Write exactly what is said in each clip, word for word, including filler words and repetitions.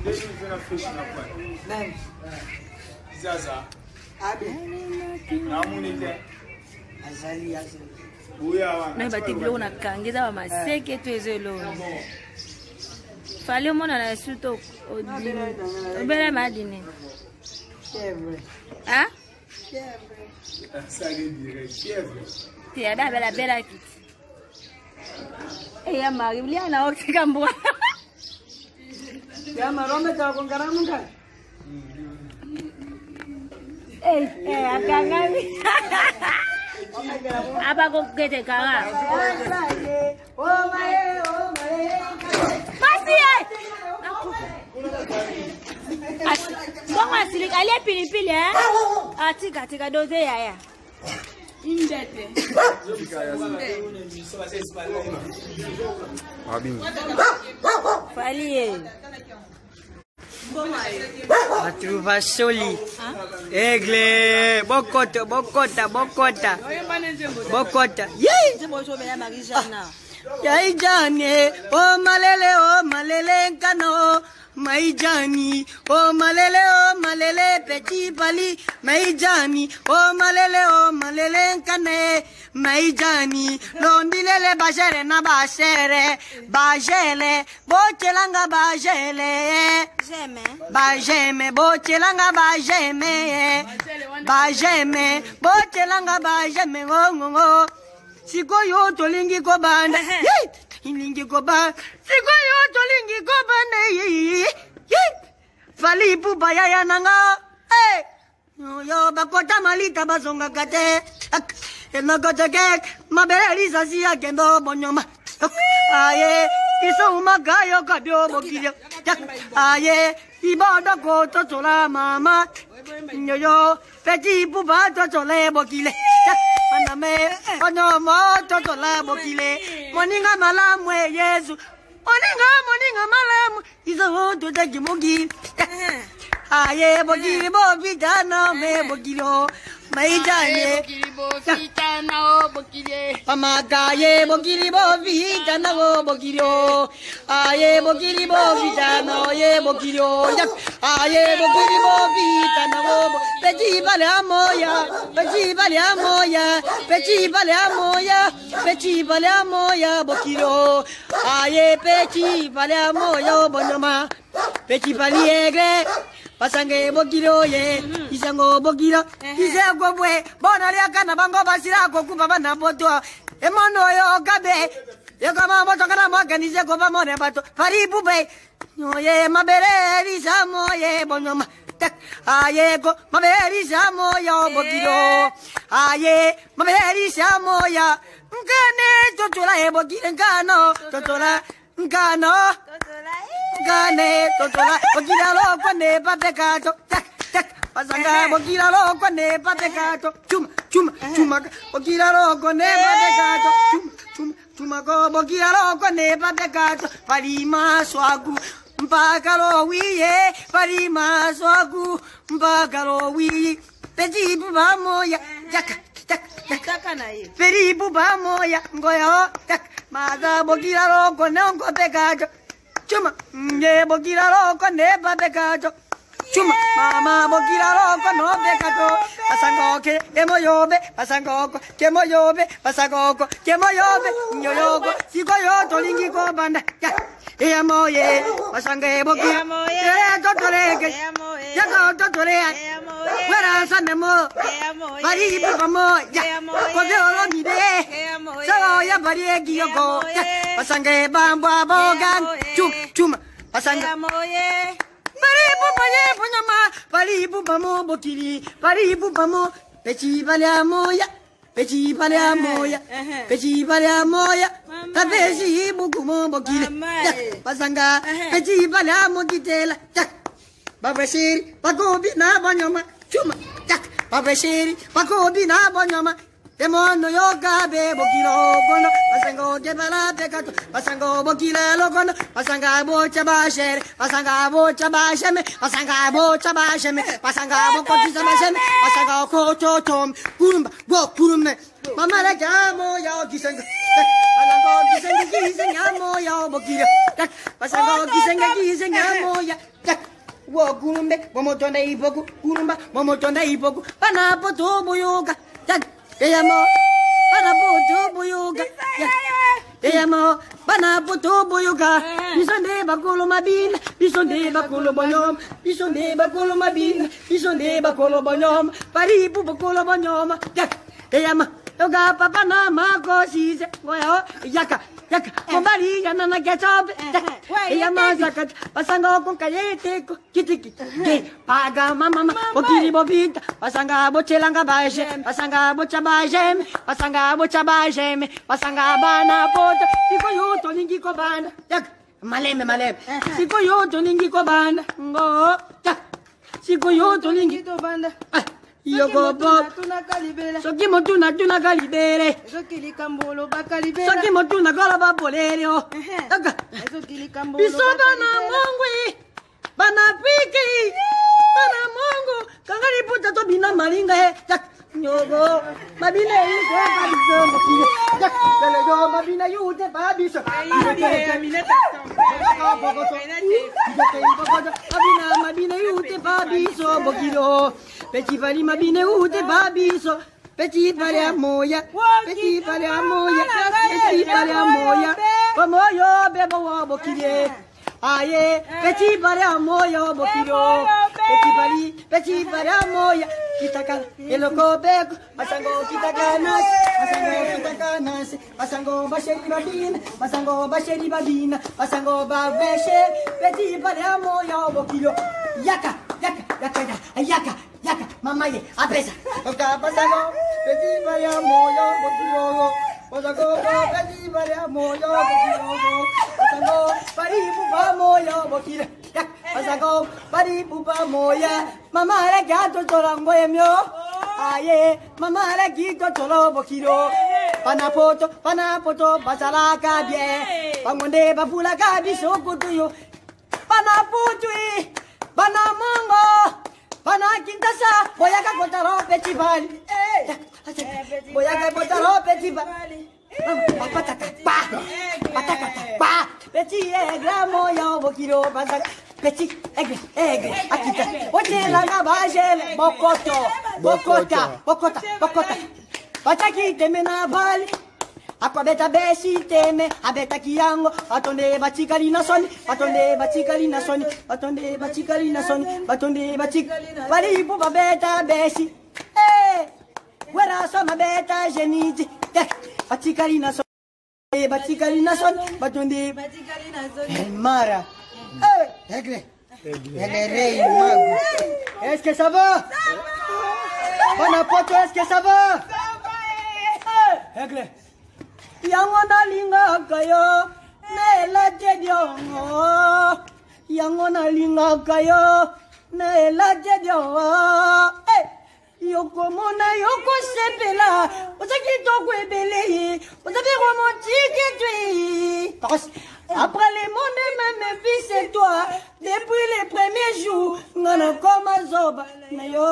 Zaza. Abi. Namunite. Azali azali. Na ba tiblo na kangeza ba maseke tu ezelo. Fale mona na suto odi. Obere madine. Chèvre. Hein? Chèvre. Ça veut dire chèvre. Tu as bela bela kit. Eh ya mari blia na okika mbwa. Ya marombe ta kongara munga. Eh eh akangami. Apa kok gede kara? Oh my oh my. Pasi eh. Bom asili kali pilipili eh. Atika tika doze ya ya. Indete. Fali. Atruva soli. Egle, bokota, bokota, bokota. Bokota. Yey! Yai jane, oh malele, oh malele nkano. Maijani, oh malele, oh malele, petit pali. Maijani, oh malele, oh malele nkane. Maijani, londilele bashere na bashere. Bajele, bochelanga bajele. Jeme. Bajeme, bochelanga bajeme. Bajeme, bochelanga bajeme, ngongo. Siko yo tolingi ko banda. Ilingi ko ba. Siko yo tolingi ko banda. Fali pupa ya ya nanga. Eh. Yo bakota malita bazonga kate. Ena kate kek. Mabere lisa siya kendo bonyoma. Aye. Iso umagayo kabyo bokilyo. Aye. Ibodo ko totola mama. Yo yo. Petit pupa totole bokile. Maname, ono mo toto la bokile. Moninga malamu Yesu. Moninga moninga malamu. Izo to take mogi. Aye bokile bo vitana me bokilo. Maijane bokile bo vitana bokile. Pamakaye bokile bo vitana go bokilo. Aye bokile bo vitana ye bokilo. Aye bokile bo vitana go. Petit balé amoya, petit balé amoya, petit balé amoya, petit balé amoya bokilo. Aye petit balé amoya bonoma, petit balé egre. Pasange bokilo ye, isango bokilo, isango bwe, bona le akana bango basira ko kupa bana boto, emono yo kabe, yo kama boto kana organize ko ba mone bato, fari bube, no ye mabere risamo ye bonoma. Aye go maberi samoya bokilo. Aye maberi samoya. Ngane totola e bokile ngano totola ngano ngane totola bokila lo kone papekato tak tak pasanga bokila lo kone papekato chuma chuma chuma bokila lo kone papekato chuma chuma chuma go bokila lo kone papekato palima swagu Mpakalo wiye, parima swagu, mpakalo wiye, peti buba moya, jaka, jaka, jaka na ye. Peri buba moya, ngoyo, jaka, maza bokira lo kone onko pekajo, chuma, nge bokira lo kone pa pekajo, chuma, mama bokira lo kono pekajo, pasango ke, emo yobe, pasango ko, kemo yobe, pasango ko, kemo yobe, nyoyogo, siko yo tolingi ko banda, ya. Ea moye, pasange boki, ea totoleke, yaga totolea, wera sanemo, bari bamo, ya, kode oro mide, sawo ya bari egiyoko, pasange bamba bogan, chum chum, pasange moye, bari bumaye bunyama, bari bubamo bokiri, bari bubamo, pechi bale amoya. Peci pale amoya, peci pale amoya, tapeci bukumo bokile, pasanga, peci pale amokitela, tak, babashiri, pakobi na banyama, chuma, tak, babashiri, pakobi na banyama, demono yoga be bokilo kono, pasango kebala pekato, pasango bokile lokono, pasanga bocha bashere, pasanga bocha basheme, pasanga bocha basheme, pasanga bokoti samasheme, pasanga kocho tom, kurumba, go kurume, mama la jamo ya kisenga, pasango kisenga kisenga mo ya bokilo, pasango kisenga kisenga mo ya, wo kulumbe momotonda ipoku kulumba momotonda ipoku panapo tobuyuka eyamo panapo tobuyuka eyamo panapo tobuyuka bisonde bakolo mabina bisonde bakolo bonyoma bisonde bakolo mabina bisonde bakolo bonyoma paripu bakolo bonyoma eyamo yoga papa na makosise ngoya yaka yaka kombali yana na getop ya mazaka pasanga ko kayete ko kitiki paga mama bokiri bobita pasanga bochelanga baje pasanga bocha baje pasanga bocha baje pasanga bana pota siko yoto ningi ko bana yaka maleme maleme siko yoto ningi ko bana ngo siko yoto ningi to bana Yoko pop, soki motuna tuna kalibere, soki likambolo bakalibere, soki motuna kola babolero, bisoba na mongwe, bana piki, bana mongo, kangari puta to bina maringa he, jak nyogo, mabina yuko babiso mokiyo, jak kalejo mabina yute babiso, mabina mabina yute babiso mokiyo. Petit vali mabine ute babiso, petit vali amoya, petit vali amoya, petit vali amoya, amoyo bebo wo bokile, aye, petit vali amoya bokilo, petit vali, petit vali amoya, kitaka eloko beko, masango kitaka nas, masango kitaka nas, masango basheri babina, masango basheri babina, masango babeshe, petit vali amoya bokilo, yaka, yaka, yaka, yaka. Yaka, mama ye, apesa. Oka pasago, petit varia moyo, bokilo. Pasago, petit varia moyo, bokilo. Pasago, pari pupa moyo, bokilo. Yak, pasago, pari pupa moya. Mama era gato torango emyo. Aye, mama era gito tolo bokilo. Panapoto, panapoto, basalaka bie. Pangonde bafula kabiso kutuyo. Panaputui, panamongo. Pana kintasa, boyaga botaro petit bali. Boyaga botaro petit bali. Pataka pa, pataka pa. Petit aigle moyo bokiro pataka. Petit aigle, aigle, akita. Ote langa bajel, bokoto, bokota, bokota, bokota. Pataki temena bali. Aqua beta besi teme, abeta kiango, atonde bachikali na soni, atonde bachikali na soni, atonde bachikali na soni, atonde bachik, bali buba beta besi, eh, wera soma beta geniti, eh, bachikali na soni, bachikali na soni, atonde bachikali na soni, Mara, eh, Aigle, Aigle rei mago, est-ce que ça va? Bon apôtre, est-ce que ça va? Aigle. Yangona linga kayo, ne la jediongo. Yangona linga kayo, ne la jediongo. Eh, yoko mona yoko sepela, osaki toko ebele, osabi romantique tu. Parce après les mondes même vie c'est toi. Depuis les premiers jours, ngana comme zoba na yo.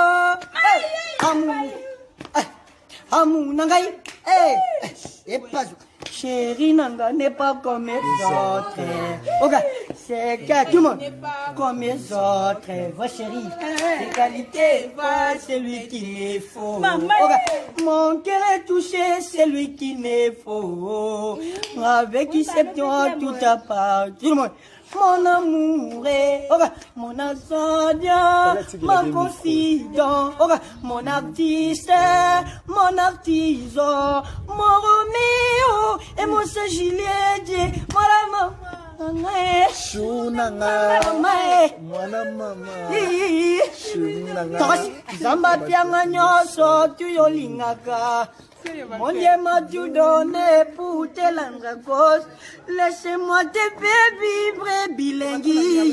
Eh, amour, eh, amour nangai. Eh, et pas chérie nanga n'est pas comme les autres. Ok, c'est que tout le monde comme les autres. Va chérie, les qualités, va celui qu'il me faut. Ok, mon cœur est touché, c'est lui qu'il me faut. Avec qui c'est toi tout à part. Tout le monde. Mon amour est, okay, mon ascendant, ma confident, okay, mon artiste, mon artisan, mon Roméo et mon Saint Juliette, mon maman. Shunanga, mwana mama. Tos, zamba pianga nyoso tu yolingaka. Mon Dieu m'a tout donné pour te rendre cause. Laissez-moi te faire vivre bilingue.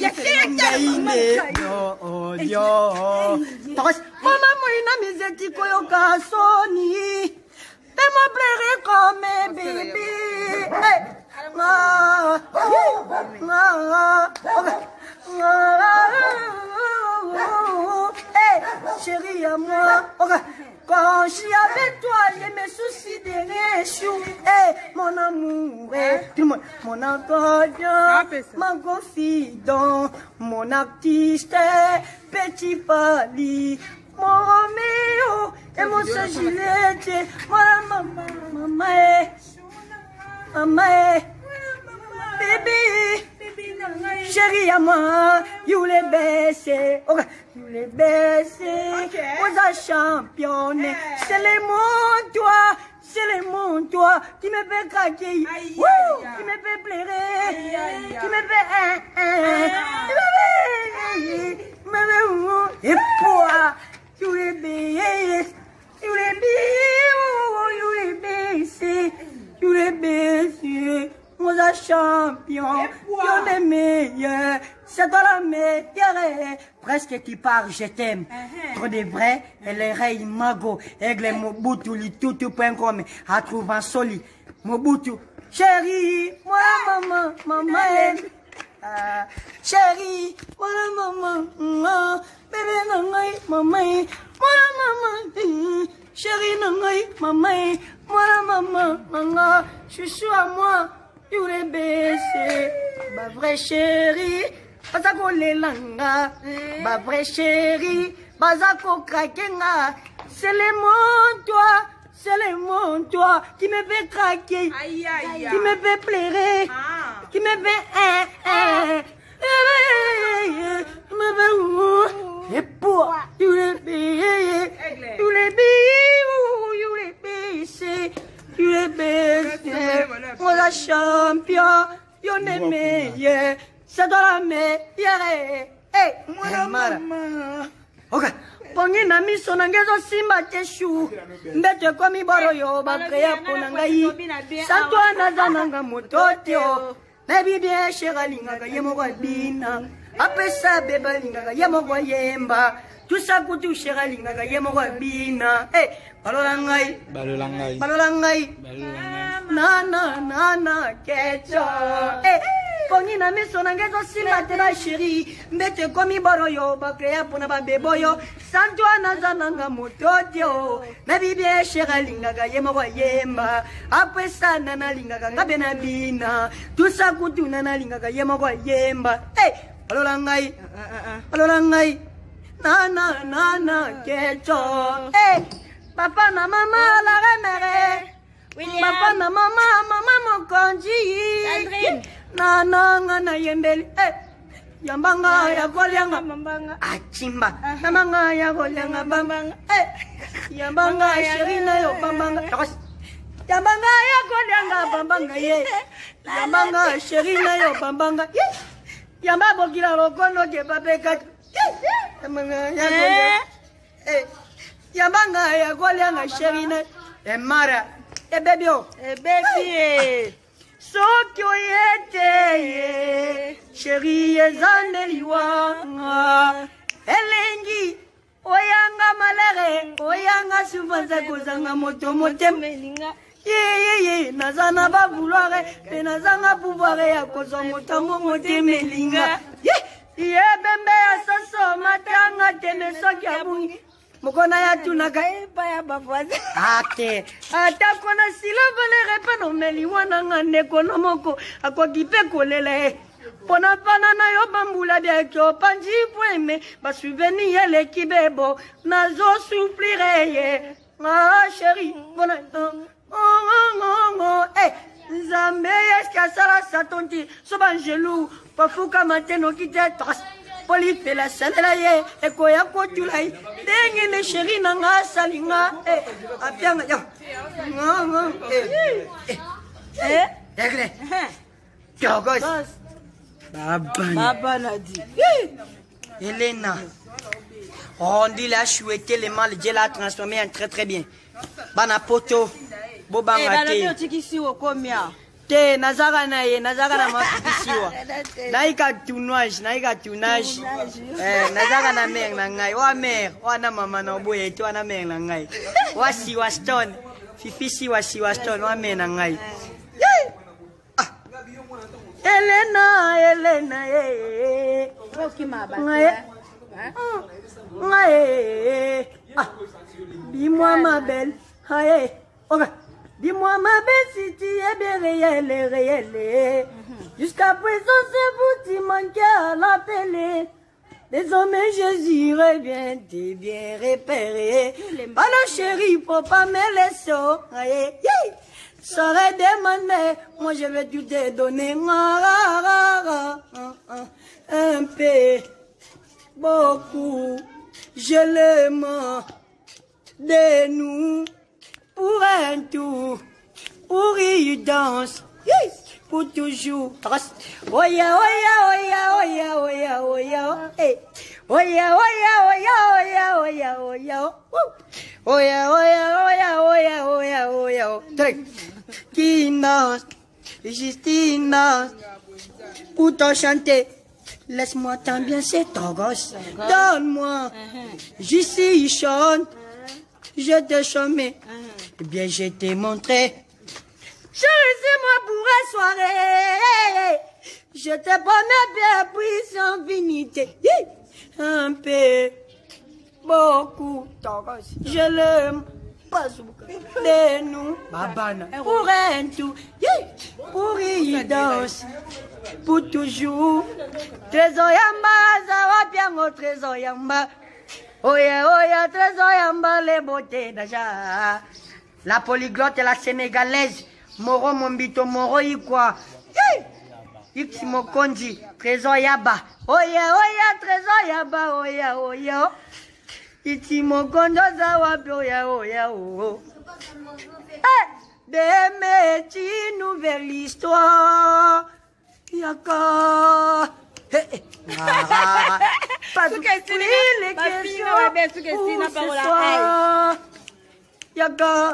Yo, yo. Tos, maman moina miseti koyo kasoni. Fais-moi pleurer comme un bébé. Ah, ah, ah, hey, chérie à moi. Quand je suis avec toi, j'ai mes soucis de réchou. Eh, mon amour, eh, tout le monde. Mon accordion, mon confident, mon artiste, petit Fali, mon Roméo, et mon Sagilette, mon maman, maman, eh, maman, eh, bébé. Chérie à moi, you les baisser, okay. You les baisser, okay. Aux a championne, hey. C'est les mon toi, c'est les mon toi, qui me fait craquer, aïe, aïe, aïe. Qui me fait pleurer, aïe, aïe, qui me fait un, un, qui me fait, et toi, you les baisser, you les baisser, you les baisser, you les baisser. Moi, un champion, y'en est meilleur, c'est toi la meilleure. Presque tu pars, je t'aime. Trop de vrai, elle est reine mago, aigle Mobutu, li tutu point com, à trouver un soli, Mobutu. Chérie, moi maman, maman, euh, chérie, moi maman, maman, bébé nangai, maman, moi maman, chérie nangai, maman, moi maman, maman, chouchou à moi. You les baisser, ma vraie chérie, bazako lelanga, ma vraie chérie, bazako krakenga, c'est le mon toi, c'est le mon toi, qui me fait craquer, aïe, aïe, qui me fait pleurer, ah. Qui me fait un, un, et pour, you les baisser, you les baisser, you les baisser. Tu es baisé, moi la champion, y'en est meilleur, c'est dans la meilleure. Eh, moi la maman. Ok. Pongi na miso na ngezo simba teshu, mbete kwa miboro yo bakreya ponangai. Satwa na zananga mototio, baby bien chéra linga yemo kwa bina, apesa beba linga yemo kwa yemba. Tout ça pour tout chéra linga yemo kwa bina. Eh. Balolangai, balolangai, balolangai, na na na na kecho. Eh, pongi na miso na ngezo simba tena chérie, mbete komi boroyo bakreya pona ba beboyo, santo anazananga motodio, na bibie chéra lingaga yemo kwa yemba, après ça nana lingaga ngabe na bina, tout ça kutu nana lingaga yemo kwa yemba. Eh, balolangai, balolangai, na na na na kecho. Eh. Papa na mama la remere, papa na mama mama mokonji, Aldrin, na na nga na yembeli, eh, yambanga ya kolyanga bambanga, achimba, yambanga ya kolyanga bambanga, eh, yambanga shirina yo bambanga, yambanga ya kolyanga bambanga ye, yambanga shirina yo bambanga, yamba bokila lokono ke babeka, yambanga ya kolyanga, eh. Yambanga ya kolyanga sherina e mara e bebio e baby so kyo yete sheri ezandeliwa elengi oyanga malere oyanga sufanza kozanga moto motemelinga ye ye ye nazana ba vouloir pe nazanga pouvoir ya kozo moto motemelinga ye ye bembe ya soso matanga temeso kya bungi Mokona ya tunaka epa ya bafwaze. Ate. Ata kona sila valere pa no meli wana ngane kono moko. Akwa kipe kolele. Pona pana na yo bambula bia kyo panji poeme. Ba souveni yele kibebo. Nazo soufflire ye. Ah chérie. Bona. Oh oh oh oh. Eh. Nzambe eska sala satonti. Sobangelou. Pafuka mateno kite tras. Poli pela sanela ye eko ya kotulai dengi ne sheri na nga salinga eh apianga yo ngo eh eh egle jogos baba baba nadi Elena on dit la chouette les mal Dieu l'a transformé en très très bien bana poto bobanga te eh bana tikisi okomia te nazaka na ye nazaka na mapikisiwa naika tournage naika tournage eh nazaka na mère na ngai wa mère wana mama na oboye to wana mère na ngai wa si wa stone fifisi wa si wa stone wa mère na ngai Elena Elena eh okima ba Dis-moi ma belle. Aïe. Ok. Dis-moi ma belle si tu es bien réelle, réelle. Jusqu'à présent, c'est vous qui manquez à la télé. Désormais, Jésus revient, t'es bien repéré. Alors, chérie, faut pas me laisser. Aïe. Serait demandé, moi je vais tout te donner. Un peu, beaucoup, je l'aime de nous. Pour un tour, pour une danse, pour toujours. Oya, oya, oya, oya, oya, oya, hey. Oya, oya, oya, oya, oya, oya, oya, oya, oya, oya, oya, oya, oya. Qui danse, Justine danse, pour te chanter. Laisse-moi t'ambiancer ton gosse. Donne-moi, j'y chante, je te chômais. Eh bien, je t'ai montré. Chéris-moi pour une soirée. Je te promets bien, puis sans finité. Un peu, beaucoup, je l'aime. Pas de nous, pour un tout, pour une danse, pour toujours. Trésor yamba, ça va bien au trésor yamba. Oya, oya, trésor yamba, les beautés déjà. La polyglotte et la sénégalaise, Moro Mombito, Moro Ikwa. Ixi Mokonji, trésor yaba. Oya, oya, trésor yaba, oya, oya. Iti Mokondo zawapi, oya, oya, oya. Des métiers, nouvelle histoire. Yaka. Pas de les questions pour ce soir. Yaka.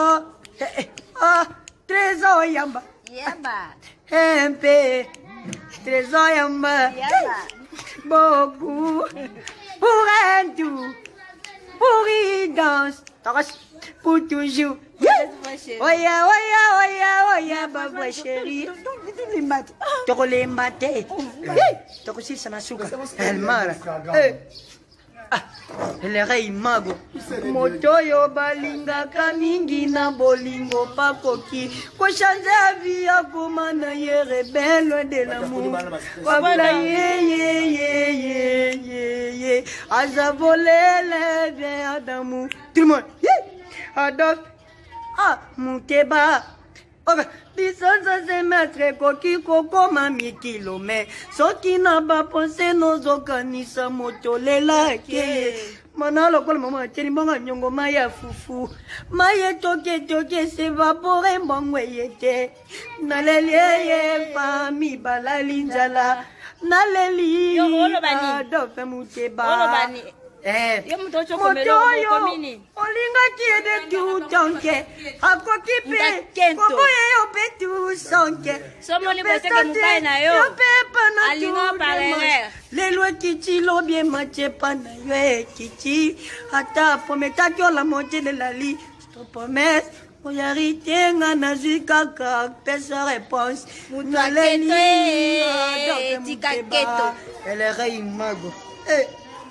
Trésor yamba. Un peu. Trésor yamba. Beaucoup. Pour un tout. Pour une danse. Pour toujours. Oya, oya, oya, oya, baba chérie. Toko le mate. Toko si sanasuka. El mara. El rei mago. Motoyo balinga kamingi na bolingo pakoki. Ko chanza via komana ye rebelle de l'amour. Wabla ye ye ye ye ye ye. Azavole le Adamu. Tout le monde. Adolphe. Ah, Mouteba. Ok, Bisonza se mettre koki koko mami kilomè. Soki na ba pensé nos okanisa motolela ke. Manalo kola mama teni mbanga nyongo maya fufu. Maye toke toke se vapore mbangwe yete. Naleli ye fami balali njala. Naleli Adolphe Mouteba. Eh, motoyo, olinga kiede tu tonke, akokipe, koboye yope tu sonke. Somoni boseke mukai na yo. Yope pana Alinga parere. Lelo kichi lobie mache pana yo kichi. Ata pometa kyo la moche de la li. Promesse, oyari tenga na zikaka pesa réponse. Naleni, tikaketo. Elle rei mago. Eh.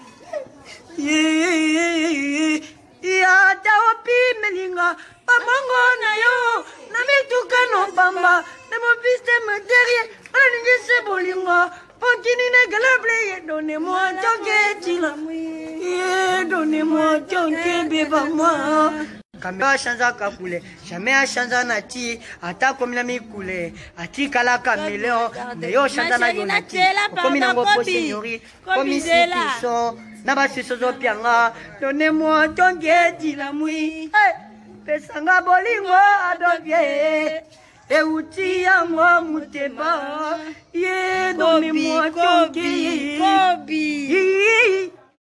Yeah, yeah, taopi melinga, pamongo na yo, na mituka no bamba, na mon fils de me derrière, on a dit c'est bolingo, pontini na galabre, donnez-moi tonke tila, yeah, donnez-moi tonke beba moi. Kamera chanza kakule, jamais chanza nati, ata komina mikule, ati kala kameleon, meyo chanza na yonati, komina ngopo senyori, komisi piso. Naba sisozo pianga, donnez-moi ton guet, la mouille. Pesanga bolingo adovie. Et outi à moi mouteba. Ye, donnez-moi ton guet.